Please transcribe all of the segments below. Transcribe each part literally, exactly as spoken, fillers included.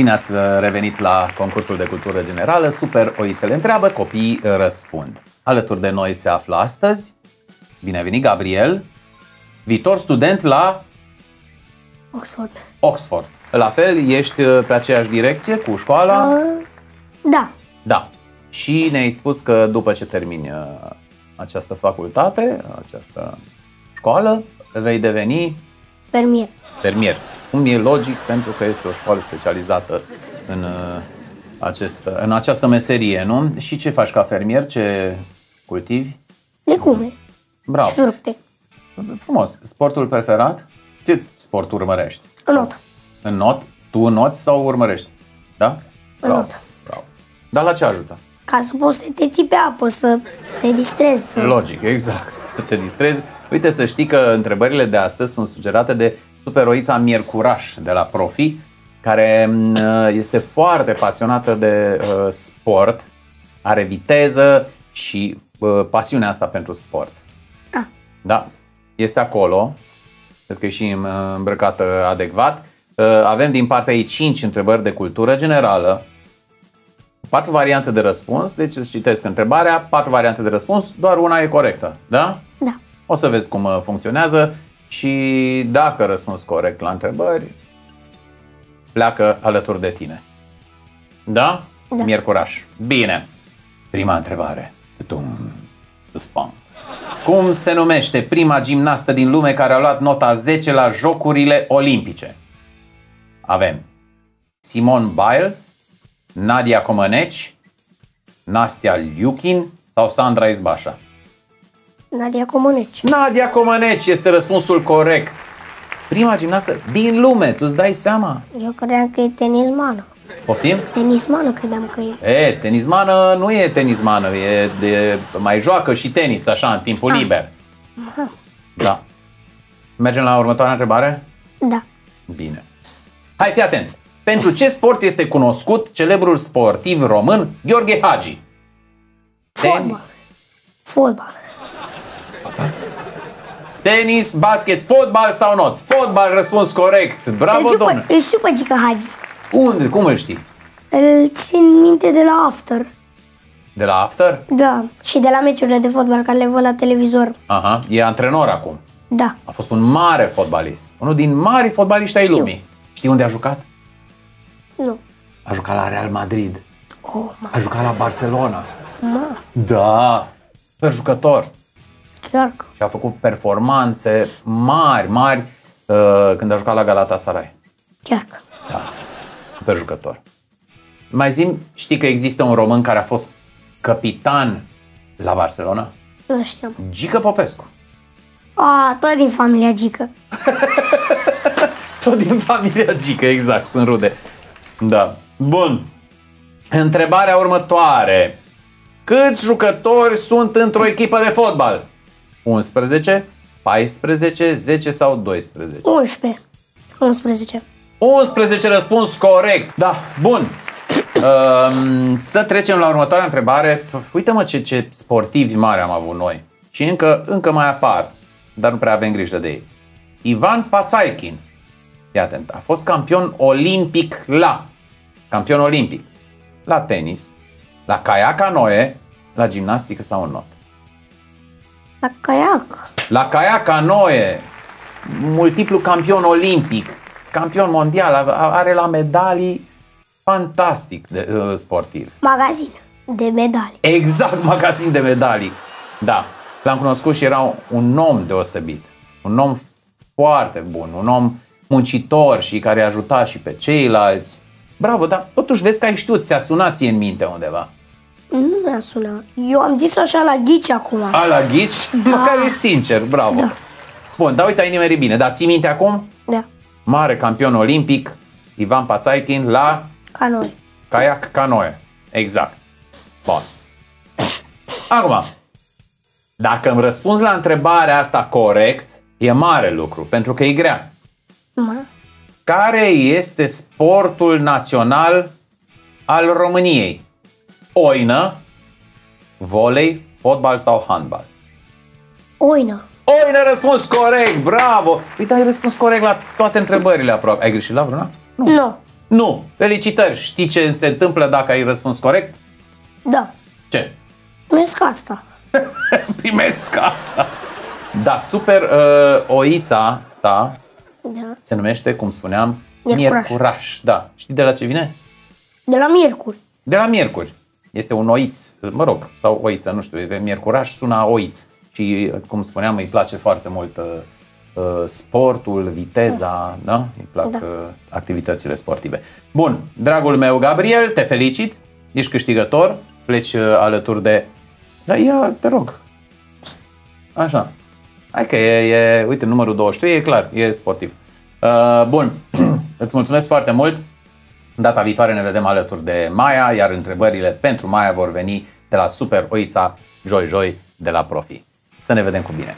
Bine ați revenit la concursul de cultură generală. Super Oițele întreabă, copiii răspund. Alături de noi se află astăzi, bine a venit, Gabriel, viitor student la Oxford. Oxford. La fel, ești pe aceeași direcție cu școala? Uh, da. Da. Și ne-ai spus că după ce termini această facultate, această școală, vei deveni Fermier. fermier. Cum e logic, pentru că este o școală specializată în, acest, în această meserie, nu? Și ce faci ca fermier? Ce cultivi? Legume. Bravo. Și fructe. Frumos. Sportul preferat? Ce sport urmărești? Not. În not? Tu noți sau urmărești? Da? Bravo. Not. Bravo. Dar la ce ajută? Ca să poți să te ții pe apă, să te distrezi. Să... Logic, exact. Să te distrezi. Uite, să știi că întrebările de astăzi sunt sugerate de Superoița Miercuraș de la Profi, care este foarte pasionată de uh, sport, are viteză și uh, pasiunea asta pentru sport. Ah. Da, este acolo. Vezi că e și îmbrăcată adecvat. Uh, avem din partea ei cinci întrebări de cultură generală, patru variante de răspuns, deci îți citesc întrebarea, patru variante de răspuns, doar una e corectă, da? Da. O să vezi cum funcționează și dacă răspunzi corect la întrebări, pleacă alături de tine. Da? Da. Miercuraș. Bine. Prima întrebare. Cum se numește prima gimnastă din lume care a luat nota zece la Jocurile Olimpice? Avem Simone Biles, Nadia Comăneci, Nastia Liukin sau Sandra Izbașa? Nadia Comăneci. Nadia Comăneci este răspunsul corect. Prima gimnastă din lume, tu îți dai seama? Eu credeam că e tenismană. Poftim? Tenismană credeam că e. E, tenismană nu e tenismană, e de, mai joacă și tenis așa în timpul ah. liber. Aha. Da. Mergem la următoarea întrebare? Da. Bine. Hai, fii atent. Pentru ce sport este cunoscut celebrul sportiv român Gheorghe Hagi? Fotbal. Fotbal. Tenis, basket, fotbal sau not? Fotbal, răspuns corect. Bravo, domnule. Îl știu pe Gica Hagi. Unde? Cum îl știi? Îl țin minte de la After. De la After? Da. Și de la meciurile de fotbal care le văd la televizor. Aha, e antrenor acum. Da. A fost un mare fotbalist. Unul din mari fotbaliști ai Știu. lumii. Știi unde a jucat? Nu. A jucat la Real Madrid. Oh, ma. A jucat la Barcelona. Ma. Da. Per jucător. Chiar că. Și a făcut performanțe mari, mari uh, când a jucat la Galatasaray. Chiar că. Da. Per jucător. Mai zi, știi că există un român care a fost capitan la Barcelona? Nu știam. Gică Popescu. A, tot din familia Gică. Tot din familia Gică, exact, sunt rude. Da. Bun. Întrebarea următoare. Câți jucători sunt într-o echipă de fotbal? unsprezece, paisprezece, zece sau doisprezece? unsprezece. unsprezece. unsprezece răspuns corect. Da, bun. Um, să trecem la următoarea întrebare. Uite-mă ce, ce sportivi mari am avut noi. Și încă, încă mai apar, dar nu prea avem grijă de ei. Ivan Pațaichin. Fii atent, a fost campion olimpic la campion olimpic la tenis, la caiac canoe, la gimnastică sau în not? La caiac. La caiac canoe, multiplu campion olimpic, campion mondial, are la medalii fantastic de uh, sportiv. Magazin de medalii. Exact, magazin de medalii. Da, l-am cunoscut și era un om deosebit, un om foarte bun, un om muncitor și care ajuta și pe ceilalți. Bravo, dar totuși vezi că ai știut, ți-a sunat ție în minte undeva. Nu mi-a sunat. Eu am zis așa la ghici acum. A, la ghici? Da. Măcar ești sincer, bravo. Da. Bun, dar uite, ai nimerit bine. Dar ții minte acum? Da. Mare campion olimpic, Ivan Pațaichin la Ca noi. caiac canoe. Exact. Bun. Acum, dacă îmi răspunzi la întrebarea asta corect, e mare lucru, pentru că e grea. Ma. Care este sportul național al României? Oină, volei, fotbal sau handbal? Oină. Oină, răspuns corect, bravo! Uite, ai răspuns corect la toate întrebările aproape. Ai greșit la vreuna? Nu. No. Nu. Felicitări. Știi ce se întâmplă dacă ai răspuns corect? Da. Ce? Primesc asta. Primesc asta. Da, super. Uh, oița ta Da. se numește, cum spuneam, Miercuraș. Miercuraș. Da. Știi de la ce vine? De la miercuri. De la miercuri. Este un oiț, mă rog, sau oiță, nu știu, miercuraș sună a oiț. Și, cum spuneam, îi place foarte mult uh, uh, sportul, viteza, da? Îi plac Da. uh, activitățile sportive. Bun, dragul meu Gabriel, te felicit, ești câștigător, pleci uh, alături de... Da, ia, te rog. Așa. Hai că e, e uite, numărul douăzeci și trei e clar, e sportiv. Uh, bun, îți mulțumesc foarte mult. Data viitoare ne vedem alături de Maia, iar întrebările pentru Maia vor veni de la Super Oița Joi Joi de la Profi. Să ne vedem cu bine!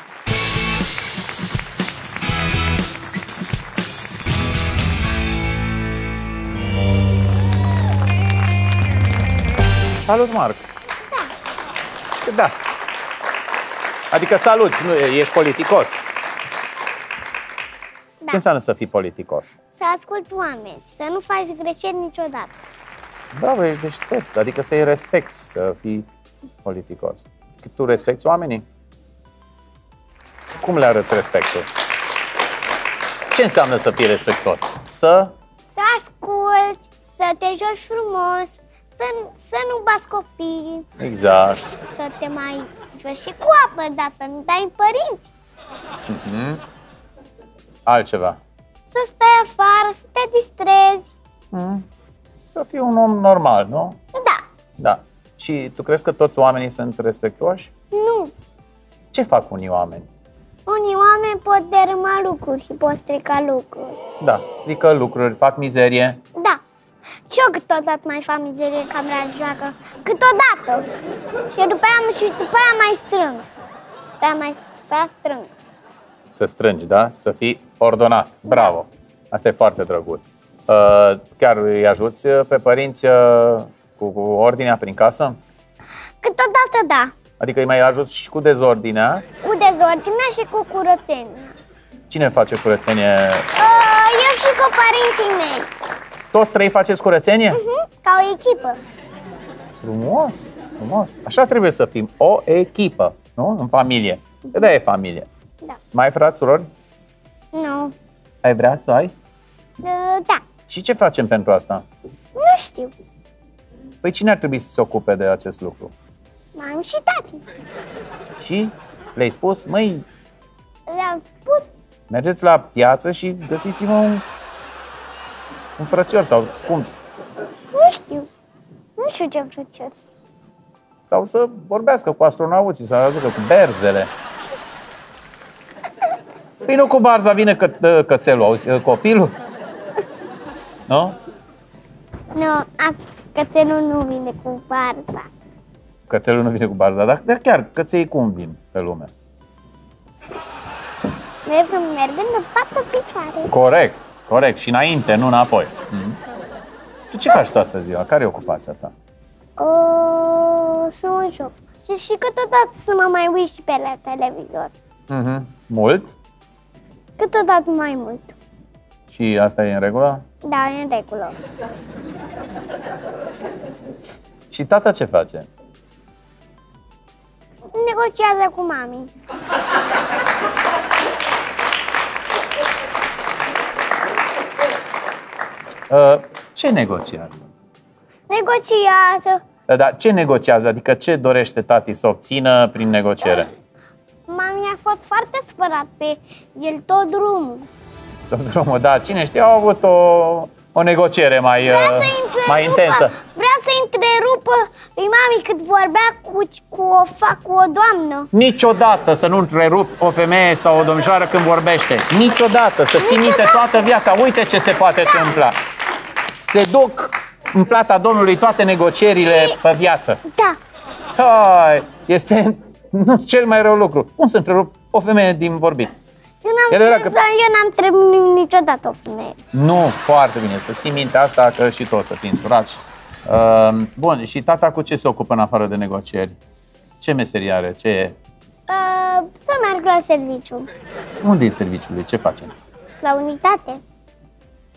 Salut, Marc! Da. Da. Adică saluți, nu, ești politicos. Da. Ce înseamnă să fii politicos? Să asculți oameni, să nu faci greșeli niciodată. Bravo, ești deștept, adică să-i respecti, să fii politicos. Tu respecti oamenii? Cum le arăți respectul? Ce înseamnă să fii respectos? Să... Să asculți, să te joci frumos, să, să nu bați copii, Exact. să te mai joci și cu apă, dar să nu dai în părinți. Mm-hmm. Altceva. Să stai afară, să te distrezi. Mm. Să fii un om normal, nu? Da, Da. Și tu crezi că toți oamenii sunt respectuoși? nu. Ce fac unii oameni? Unii oameni pot dărâma lucruri și pot strica lucruri. Da, strică lucruri, fac mizerie. Da. Și eu câteodată mai fac mizerie în camera de joacă. Câteodată. Și după aia, și după aia mai strâng. După aia mai după aia strâng. Să strângi, da? Să fii ordonat. Bravo! Asta e foarte drăguț. Uh, chiar îi ajuți pe părinți uh, cu, cu ordinea prin casă? Câteodată da. Adică îi mai ajuți și cu dezordinea? Cu dezordinea și cu curățenia. Cine face curățenie? Uh, eu și cu părinții mei. Toți trei faceți curățenie? Uh-huh. Ca o echipă. Frumos, frumos. Așa trebuie să fim, o echipă, nu? În familie. Că de-aia e familie. Da. Mai ai frați, surori? Nu. Ai vrea să ai? Uh, da. Și ce facem pentru asta? Nu știu. Păi cine ar trebui să se ocupe de acest lucru? Mami și tati. Și le-ai spus, măi, Le-am spus. mergeți la piață și găsiți-vă un, un frățior sau scump. Nu știu. Nu știu ce frățioți. Sau să vorbească cu astronauții, să aducă cu berzele. Păi nu cu barza vine că, cățelul, auzi, copilul? Nu? Nu, a, cățelul nu vine cu barza. Cățelul nu vine cu barza, dar, dar chiar căței cum vin pe lume? Mergând, mergând în patru picioare. Corect, corect. Și înainte, nu înapoi. Mm. Tu ce faci toată ziua? Care e ocupația ta? O, să mă joc. Și, și câteodată să mă mai uit și pe la televizor. Mm-hmm. Mult? Câteodată mai mult. Și asta e în regulă? Da, e în regulă. Și tata ce face? Negociază cu mami. Uh, ce negociază? Negociază. Uh, Dar ce negociază? Adică ce dorește tati să obțină prin negociere? Mami a fost foarte spărat pe el tot drumul. Tot drumul, da. Cine știe, au avut o, o negociere mai, Vrea uh, să întrerupă, mai intensă. Vrea să întrerupă lui mami cât vorbea cu, cu, o, fa, cu o doamnă. Niciodată să nu întrerup o femeie sau o domnișoară când vorbește. Niciodată, să ții minte toată viața. Uite ce se poate da. întâmpla. Se duc în plata Domnului toate negocierile și... pe viață. Da. Tai, este nu, cel mai rău lucru. Cum să întrerup o femeie din vorbit? Eu n-am că... întrebat niciodată o femeie. Nu, foarte bine. Să ții minte asta, că și tu o să fii însurat. Uh, bun, și tata cu ce se ocupă în afară de negocieri? Ce meserie are? Ce e? Uh, să merg la serviciu. Unde e serviciul lui? Ce face? La unitate.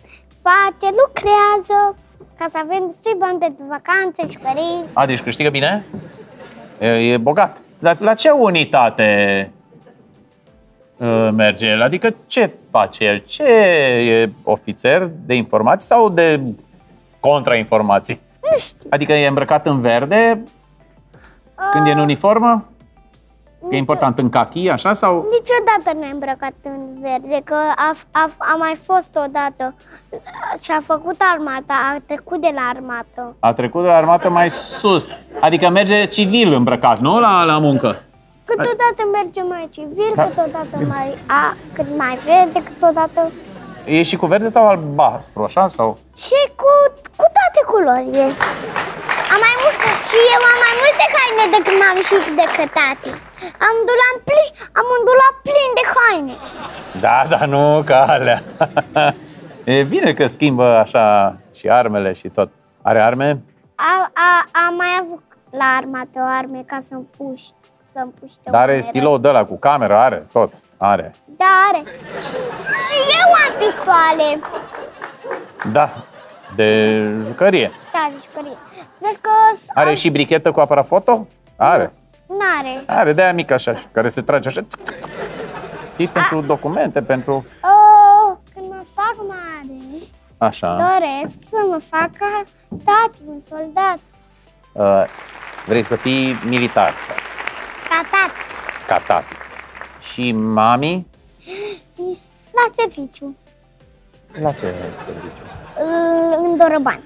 face, lucrează, ca să avem destui bani pentru vacanțe, jucării. A, deci câștigă bine? E, e bogat. Dar la ce unitate uh, merge el? Adică ce face el? Ce e ofițer de informații sau de contrainformații? Nu știu. Adică e îmbrăcat în verde când e în uniformă? E important în cachi, așa, sau? Niciodată nu e îmbrăcat în verde, că a, a, a mai fost odată și a făcut armata, a trecut de la armată. A trecut de la armată mai sus. Adică merge civil îmbrăcat, nu? La, la muncă. Câteodată merge mai civil, Da. câteodată mai a, cât mai verde, câteodată... E și cu verde sau albastru, așa? Sau? Și cu, cu toate culorile. Am mai mult, și eu am mai multe haine decât m-am ieșit decât tati. Am un dulap plin, am un dulap plin de haine. Da, dar nu ca alea. E bine că schimbă așa și armele și tot. Are arme? A, a, am mai avut la armată o arme ca să-mi puși, să-mi puște. Dar are stilou de ăla cu cameră, are tot. Are. Da, are. Și, și eu am pistoale. Da, de jucărie. Da, de jucărie. Vezi că... Are am... și brichetă cu aparat foto? Are. N-are. Are de aia mică așa, care se trage așa. Și pentru documente, pentru... Oh, când mă fac mare, Așa. doresc să mă fac ca tati, un soldat. Uh, vrei să fii militar. Ca tati. Ca tati. Și mami? La serviciu. La ce serviciu? În Dorobani.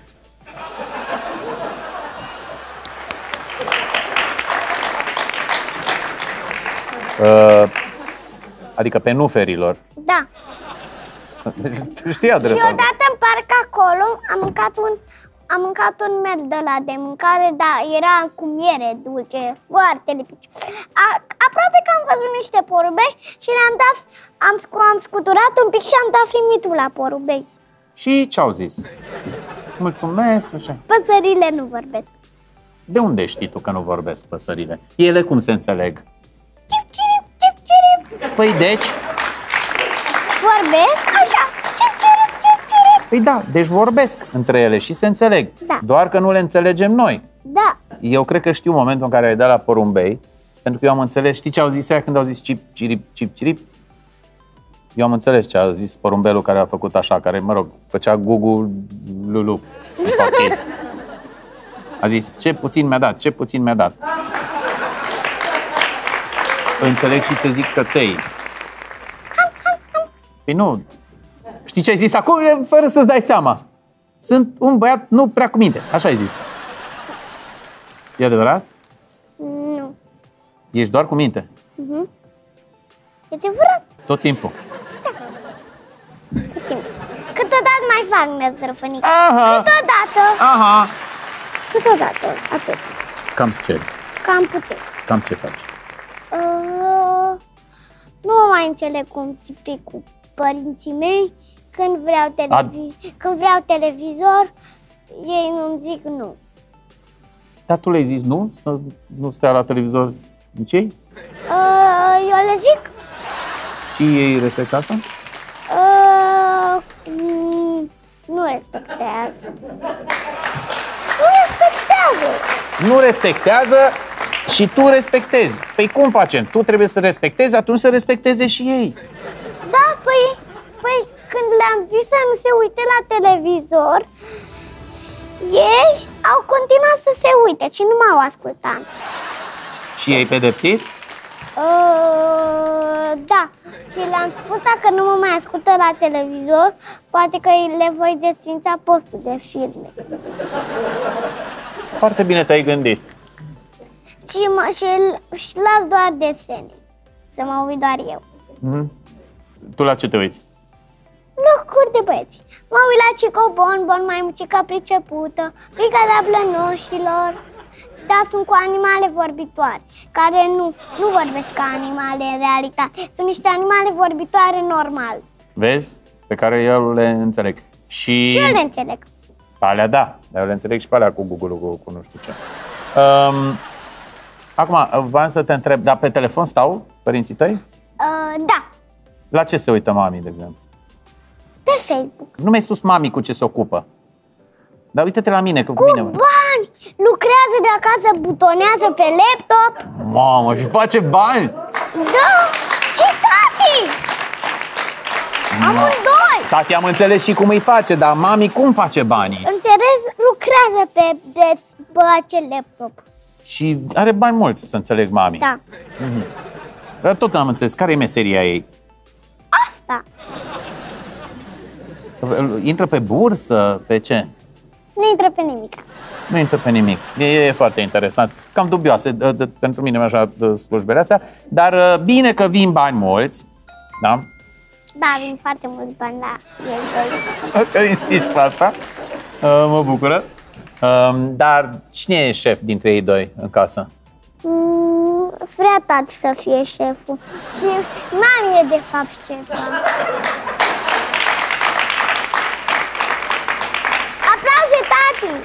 Uh, adică pe nuferilor. Da. Știi Și adresa? odată în parc acolo am mâncat un, am mâncat un mel de la de mâncare, da, era cu miere dulce, foarte lipiciu. A- Aproape că am văzut niște porumbei și le-am dat, am, scu- am scuturat un pic și am dat frimitul la porumbei. Și ce-au zis? Mulțumesc. Așa. Păsările nu vorbesc. De unde știi tu că nu vorbesc păsările? Ele cum se înțeleg? Cip, cirip, cip, cirip. Păi deci? Vorbesc așa, cip, cirip, cip, cirip. Păi da, deci vorbesc între ele și se înțeleg. Da. Doar că nu le înțelegem noi. Da. Eu cred că știu momentul în care ai dat la porumbei, pentru că eu am înțeles, știi ce au zis ea când au zis cip, cirip, cip, cirip? Eu am înțeles ce a zis porumbelul care a făcut așa, care, mă rog, făcea gugu lulu. Okay. A zis, ce puțin mi-a dat, ce puțin mi-a dat. Înțeleg și ce zic căței. Păi nu, știi ce ai zis acum, fără să-ți dai seama. Sunt un băiat nu prea cu minte, așa ai zis. E adevărat? Nu. Ești doar cu minte, Uh-huh. E adevărat. tot timpul. Tot timpul. Câteodată mai fac năzdrăfănică. Aha, Câteodată. aha. Câteodată. Atât. Cam ce? Cam puțin. Cam ce faci? Uh, nu mai înțeleg cum țipi cu părinții mei. Când vreau, televiz- când vreau televizor, ei nu-mi zic nu. Dar tu le-ai zis nu? Să nu stea la televizor nici ei? Uh, eu le zic Și ei respectă asta? uh, mm, nu respectează. Nu respectează. Nu respectează și tu respectezi. Păi cum facem? Tu trebuie să respectezi, atunci să respecteze și ei. Da, păi, păi când le-am zis să nu se uite la televizor, ei au continuat să se uite și nu m-au ascultat. Și ei pedepsit? Uh, da, și le-am spus dacă nu mă mai ascultă la televizor, poate că le voi desfința postul de filme. Foarte bine te-ai gândit. Și, mă, și, și las doar desene, să mă uit doar eu. Mm-hmm. Tu la ce te uiți? Locuri de băieți. Mă uit la Cico Bon Bon, Maimuțica Pricepută, Brigada Blănoșilor. Dar sunt cu animale vorbitoare, care nu, nu vorbesc ca animale în realitate. Sunt niște animale vorbitoare normal. Vezi? Pe care eu le înțeleg. Și, Și eu le înțeleg. alea da, dar eu le înțeleg și pe alea cu Google, cu, cu nu știu ce. Um, acum, v-am să te întreb, dar pe telefon stau părinții tăi? Uh, da, La ce se uită mami, de exemplu? pe Facebook. Nu mi-ai spus mami cu ce se ocupă. Dar uite-te la mine, că Cu bine. bani! Lucrează de acasă, butonează pe laptop. Mamă, și face bani? Da! Și tati! Amândoi! Tati, am înțeles și cum îi face, dar mami cum face banii? Înțeles? Lucrează pe, pe, pe acel laptop. Și are bani mulți, să înțeleg, mami. Da. Dar tot n-am înțeles, care e meseria ei? Asta. Intră pe bursă, pe ce? Nu intră pe nimic. Nu intră pe nimic. E, e foarte interesant. Cam dubioase de, de, pentru mine așa de slujbele astea, dar bine că vin bani mulți, da? Da, vin foarte mulți bani, da. E Că insisti pe asta, mă bucură. Dar cine e șef dintre ei doi în casă? Mm, vrea tati să fie șeful. Și mami e de fapt șefa. Aplauze, tati!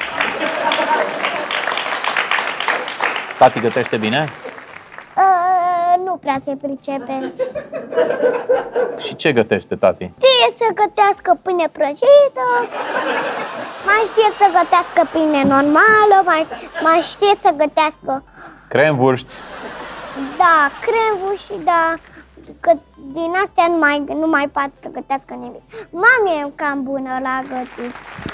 Tati gătește bine? Uh, nu prea se pricepe. Și ce gătește tati? Știe să gătească pâine prăjită, mai știe să gătească pâine normală, mai, mai știe să gătească... Cremvurști. Da, cremvuri și da, că din astea nu mai, nu mai poate să gătească nimic. Mami e cam bună la gătit.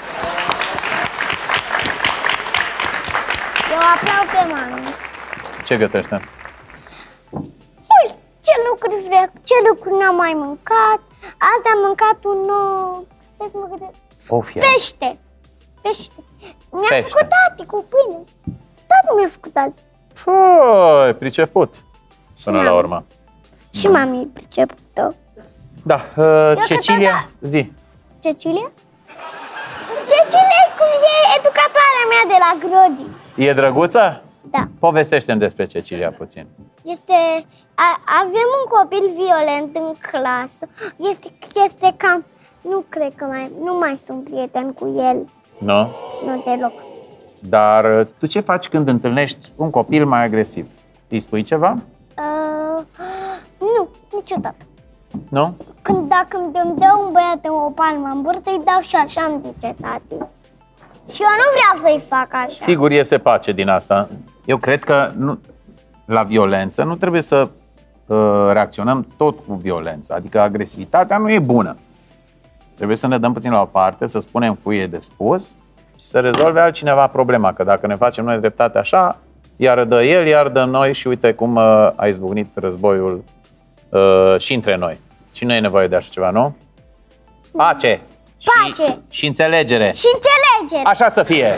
Eu aplaud pe mami. Ce gătește? Ui, ce lucruri vrea, ce lucruri n-am mai mâncat. Azi am mâncat un nou... Stai să mă gândesc. Of, Pește. Pește. Mi-a Pește. făcut tati cu pâine. Tati mi-a făcut azi. Păi, priceput. Până Și la mami. urmă. Și mami pricepută. Da, uh, Cecilia, zi. Cecilia? Cecilia cum e educatoarea mea de la Grodi. E drăguță? Da. Povestește-mi despre Cecilia puțin. Este... A, avem un copil violent în clasă. Este, este cam... Nu cred că mai... Nu mai sunt prieten cu el. Nu? Nu deloc. Dar uh, tu ce faci când întâlnești un copil mai agresiv? Îi spui ceva? Uh, nu, niciodată. Nu? Când dacă îmi dă un băiat o palmă în burtă, îi dau și așa, îmi zice tati. Și eu nu vreau să-i fac așa. Sigur iese pace din asta. Eu cred că nu, la violență nu trebuie să uh, reacționăm tot cu violență. Adică agresivitatea nu e bună. Trebuie să ne dăm puțin la o parte, să spunem cui e de spus și să rezolve altcineva problema. Că dacă ne facem noi dreptate așa, iar dă el, iar dă noi și uite cum uh, a izbucnit războiul uh, și între noi. Și nu e nevoie de așa ceva, nu? Pace! Pace! Și, și înțelegere! Și înțelegere! Așa să fie!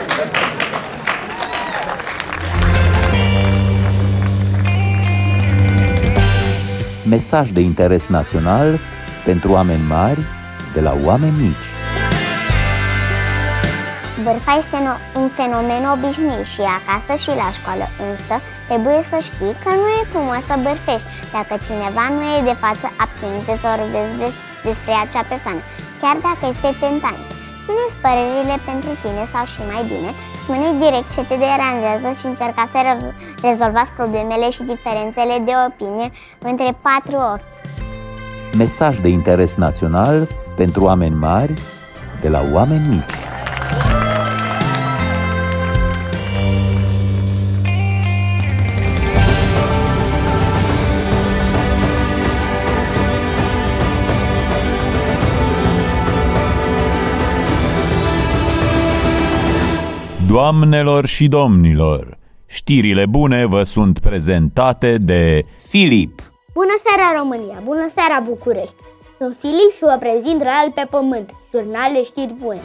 Mesaj de interes național pentru oameni mari de la oameni mici. Bârfa este un fenomen obișnuit și acasă și la școală, însă trebuie să știi că nu e frumos să bârfești. Dacă cineva nu e de față, abține-te să vorbesc despre acea persoană, chiar dacă este tentant. Ține-ți părerile pentru tine sau și mai bine, spune direct ce te deranjează și încerca să re rezolvați problemele și diferențele de opinie între patru ochi. Mesaj de interes național pentru oameni mari de la oameni mici. Doamnelor și domnilor, știrile bune vă sunt prezentate de Filip. Bună seara România, bună seara București. Sunt Filip și vă prezint Real pe Pământ, jurnale știri bune.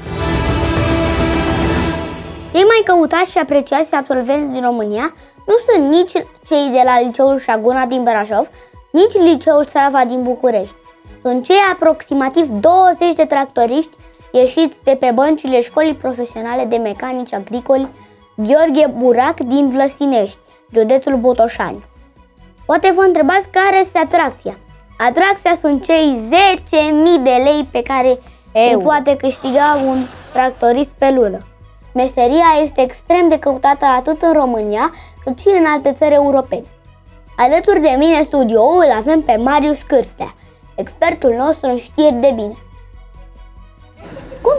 Cei mai căutați și apreciați absolvenți din România nu sunt nici cei de la Liceul Șaguna din Brașov, nici Liceul Sava din București. Sunt cei aproximativ douăzeci de tractoriști ieșiți de pe băncile Școlii Profesionale de Mecanici Agricoli Gheorghe Burac din Vlăsinești, județul Botoșani. Poate vă întrebați care este atracția. Atracția sunt cei zece mii de lei pe care îi poate câștiga un tractorist pe lună. Meseria este extrem de căutată atât în România cât și în alte țări europene. Alături de mine în studio îl avem pe Marius Cârstea, expertul nostru în știri de bine.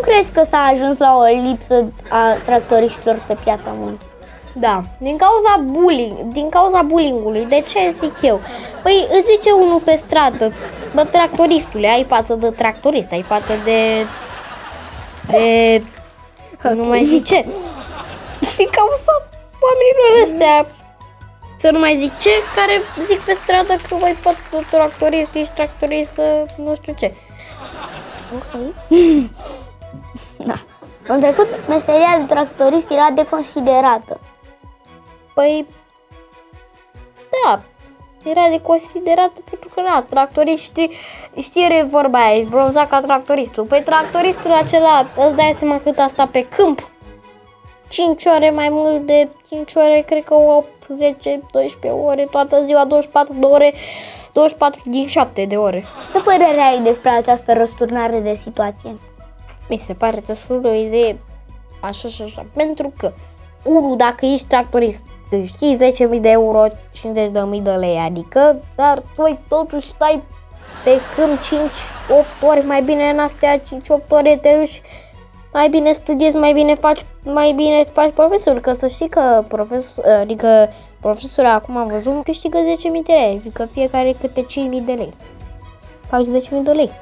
crezi că s-a ajuns la o lipsă a tractoriștilor pe piața muncii? Da, din cauza bullying, din cauza bullying-ului. De ce zic eu? Păi îți zice unul pe stradă, bă, tractoristule, ai față de tractorist, ai față de... de... nu mai zic ce. Din cauza oamenilor ăștia, să nu mai zic ce, care zic pe stradă că voi față de tractorist, ești tractorist, nu știu ce. Ok. Da. În trecut, meseria de tractorist era deconsiderată. Păi, da, era de considerat pentru că, na, tractoriști, știi vorba aia, ești bronzat ca tractoristul. Păi tractoristul acela, îți dai seama cât a stat pe câmp? cinci ore, mai mult de cinci ore, cred că opt, zece, doisprezece ore, toată ziua, douăzeci și patru de ore, douăzeci și patru din șapte de ore. Ce părere ai despre această răsturnare de situație? Mi se pare destul de o idee așa și așa, pentru că, unul, dacă ești tractorist, câștigi zece mii de euro, cincizeci de mii de lei, adică, dar tu totuși stai pe câmp cinci opt ore, mai bine în astea cinci opt ore te duci, mai bine studiezi, mai bine faci, mai bine faci profesor, că să știi că profesor, adică profesorul, acum am văzut, câștigă zece mii de lei, adică fiecare câte cinci mii de lei. Faci zece mii de lei.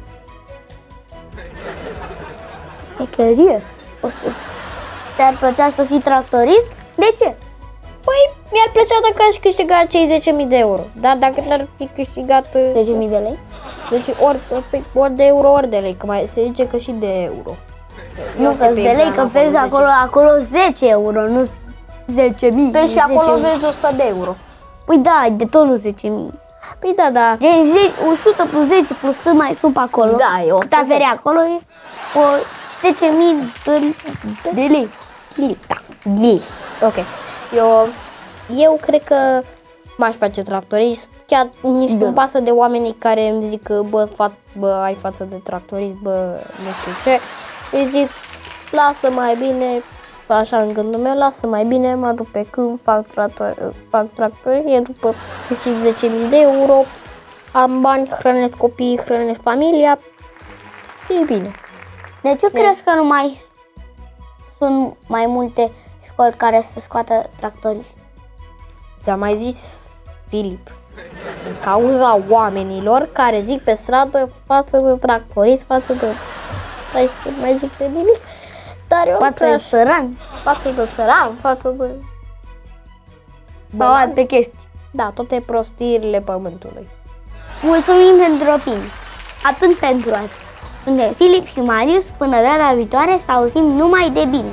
Mecherie. O să... Te-ar plăcea să fii tractorist? De ce? Păi, mi-ar plăcea dacă aș câștiga cei zece mii de euro, dar dacă n-ar fi câștigat zece mii de lei? Deci ori, ori, ori de euro, ori de lei, că mai se zice că și de euro. Nu, că de lei, că vezi acolo, acolo zece euro, nu zece mii. Păi și acolo vezi o sută de euro. Păi da, de tot nu zece mii. Păi da, da. Gen o sută plus zece plus cât mai sunt pe acolo. Da, e o cât avere acolo e o zece mii de, de lei. Ghili, da, ghili. Ok. Eu, eu cred că m-aș face tractorist, chiar nici da. nu pasă de oamenii care îmi zic că bă, fa, bă, ai față de tractorist, bă, nu știu ce. Îi zic, lasă mai bine, așa în gândul meu, lasă mai bine, mă duc pe câmp, fac, tractor, fac tractorie, după câștig zece mii de euro, am bani, hrănesc copiii, hrănesc familia, e bine. De ce e. crezi că nu mai sunt mai multe școli care să scoată tractoriști? Ți-am mai zis, Filip, din cauza oamenilor care zic pe stradă față de tractorist, față de... Hai să mai zic de nimic, dar eu față de țăran? Față de țăran, față de... Sau alte chestii. Da, toate prostiile pământului. Mulțumim pentru opinii. Atât pentru azi. Suntem Filip și Marius, până data viitoare să auzim numai de bine.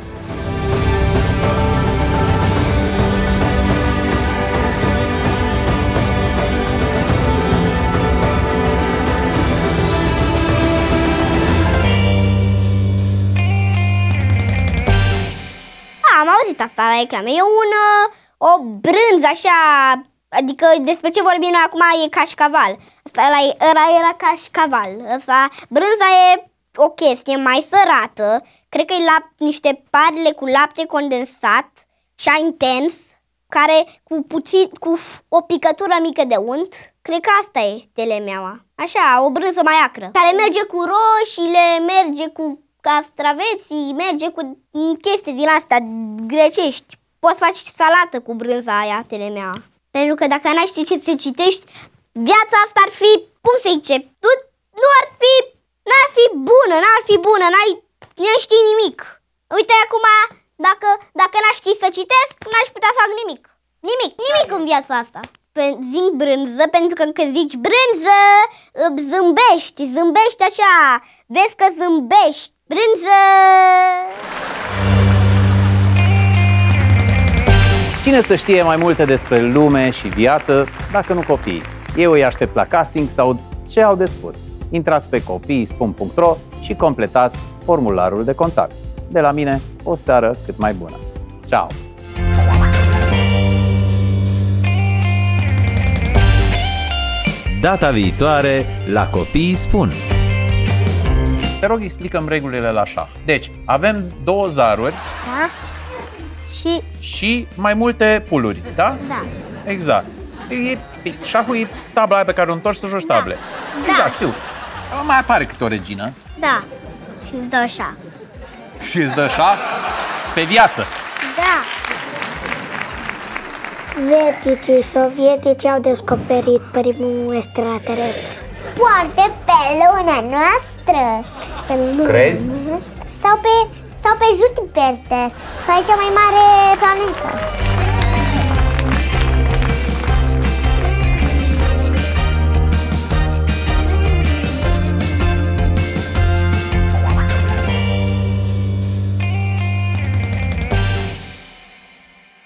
Am auzit asta la reclame. E un, o brânză așa, adică despre ce vorbim noi acum e cașcaval. Asta ăla, ăla era cașcaval. Asta, brânza e o chestie mai sărată. Cred că e lap, niște padle cu lapte condensat și intens, care cu puțin, cu o picătură mică de unt. Cred că asta e telemeaua. Așa, o brânză mai acră. Care merge cu roșiile, merge cu castraveții, merge cu chestii din astea grecești. Poți face salată cu brânza aia, telemea. Pentru că dacă n-ai ști ce să citești, viața asta ar fi, cum se zice, nu, nu ar fi, n-ar fi bună, n-ar fi bună, n-ai, n-ai ști nimic. Uite acum, dacă, dacă n-aș ști să citesc, n-aș putea să fac nimic. Nimic, nimic în viața asta. Zic brânză pentru că când zici brânză, zâmbești, zâmbești așa, vezi că zâmbești. Brânză! Cine să știe mai multe despre lume și viață, dacă nu copiii? Eu îi aștept la casting sau ce au de spus. Intrați pe copiii spun punct ro și completați formularul de contact. De la mine, o seară cât mai bună. Ciao! Data viitoare la Copiii spun. Te rog, explicăm regulile la șah. Deci, avem două zaruri, Da? Și... și mai multe puluri, da? Da. Exact. E, e, șahul e tabla aia pe care o întorci să joci table. Da. Exact, știu. Mai apare câte o regină. Da. Și îți dă șah. Și îți dă șah pe viață. Da. Veticii sovietici au descoperit primul extraterestru. Poate pe luna noastră. Pe luna Crezi? noastră. Sau pe, sau pe Jupiter, care e cea mai mare planetă.